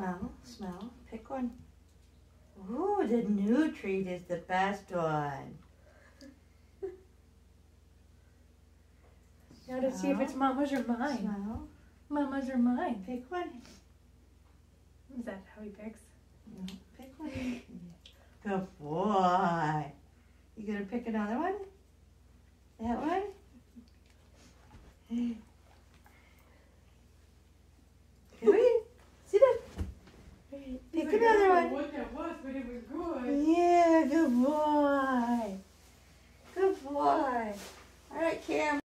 Smell, smell. Pick one. Ooh, the new treat is the best one. Now to see if it's Mama's or mine. Smell. Mama's or mine. Pick one. Is that how he picks? No, pick one. Good boy. You gonna pick another one? That one?